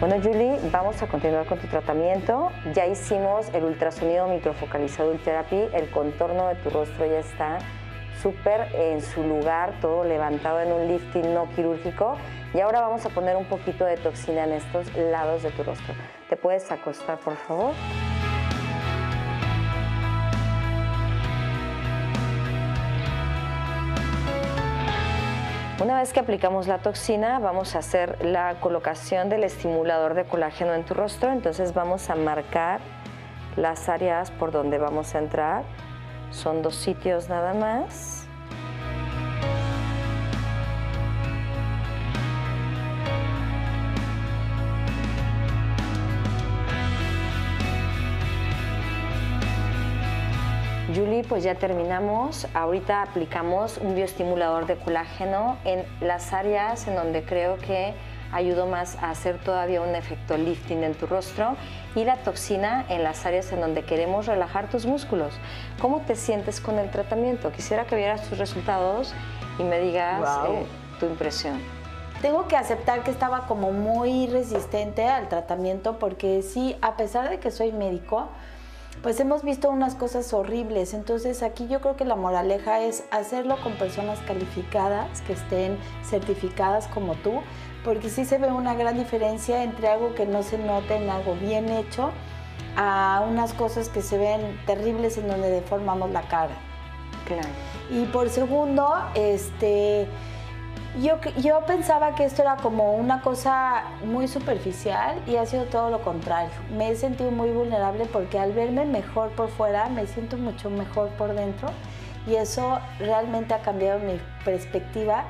Bueno, Julie, vamos a continuar con tu tratamiento. Ya hicimos el ultrasonido microfocalizado Ultherapy, el contorno de tu rostro ya está súper en su lugar, todo levantado en un lifting no quirúrgico. Y ahora vamos a poner un poquito de toxina en estos lados de tu rostro. ¿Te puedes acostar, por favor? Una vez que aplicamos la toxina, vamos a hacer la colocación del estimulador de colágeno en tu rostro. Entonces vamos a marcar las áreas por donde vamos a entrar. Son 2 sitios nada más. Julie, pues ya terminamos. Ahorita aplicamos un bioestimulador de colágeno en las áreas en donde creo que ayudó más a hacer todavía un efecto lifting en tu rostro, y la toxina en las áreas en donde queremos relajar tus músculos. ¿Cómo te sientes con el tratamiento? Quisiera que vieras tus resultados y me digas tu impresión. Tengo que aceptar que estaba como muy resistente al tratamiento porque sí, a pesar de que soy médico, pues hemos visto unas cosas horribles. Entonces aquí yo creo que la moraleja es hacerlo con personas calificadas, que estén certificadas como tú, porque sí se ve una gran diferencia entre algo que no se nota en algo bien hecho a unas cosas que se ven terribles en donde deformamos la cara. Claro. Y por segundo, yo pensaba que esto era como una cosa muy superficial y ha sido todo lo contrario. Me he sentido muy vulnerable porque al verme mejor por fuera me siento mucho mejor por dentro, y eso realmente ha cambiado mi perspectiva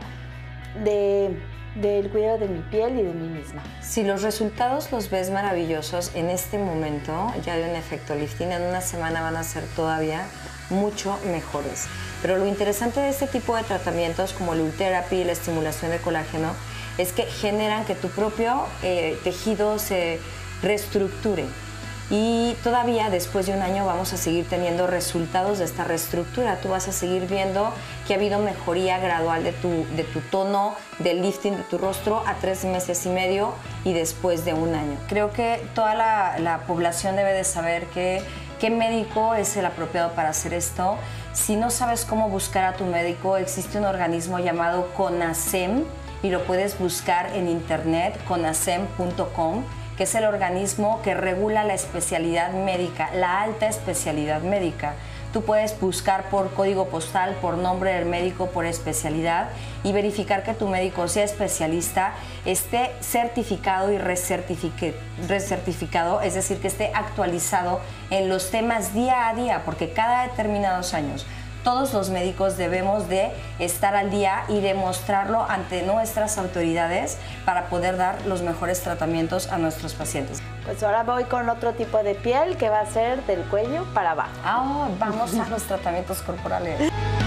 del cuidado de mi piel y de mí misma. Si los resultados los ves maravillosos en este momento, ya de un efecto lifting, en una semana van a ser todavía mucho mejores. Pero lo interesante de este tipo de tratamientos como el Ultherapy y la estimulación de colágeno es que generan que tu propio tejido se reestructure, y todavía después de un año vamos a seguir teniendo resultados de esta reestructura. Tú vas a seguir viendo que ha habido mejoría gradual de tu tono, del lifting de tu rostro a 3 meses y medio y después de un año. Creo que toda la población debe de saber qué médico es el apropiado para hacer esto. Si no sabes cómo buscar a tu médico, existe un organismo llamado CONASEM y lo puedes buscar en internet, conasem.com, que es el organismo que regula la especialidad médica, la alta especialidad médica. Tú puedes buscar por código postal, por nombre del médico, por especialidad, y verificar que tu médico sea especialista, esté certificado y recertificado, es decir, que esté actualizado en los temas día a día, porque cada determinados años todos los médicos debemos de estar al día y demostrarlo ante nuestras autoridades para poder dar los mejores tratamientos a nuestros pacientes. Pues ahora voy con otro tipo de piel que va a ser del cuello para abajo. Vamos a los tratamientos corporales.